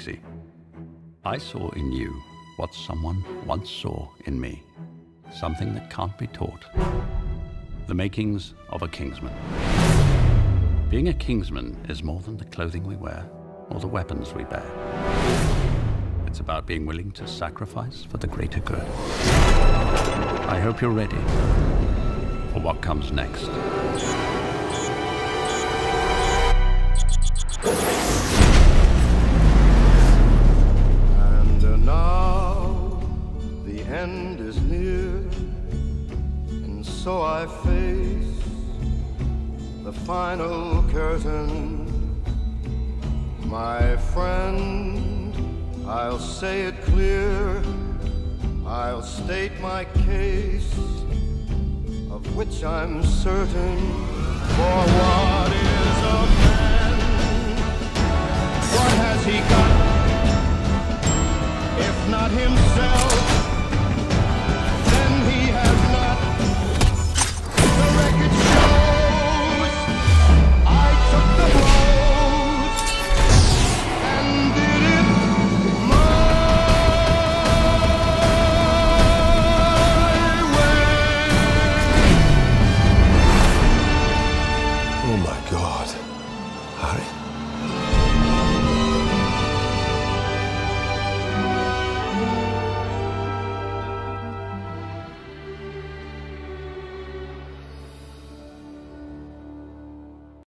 Eggsy. I saw in you what someone once saw in me. Something that can't be taught. The makings of a Kingsman. Being a Kingsman is more than the clothing we wear or the weapons we bear. It's about being willing to sacrifice for the greater good. I hope you're ready for what comes next. And now the end is near, and so I face the final curtain. My friend, I'll say it clear, I'll state my case, of which I'm certain.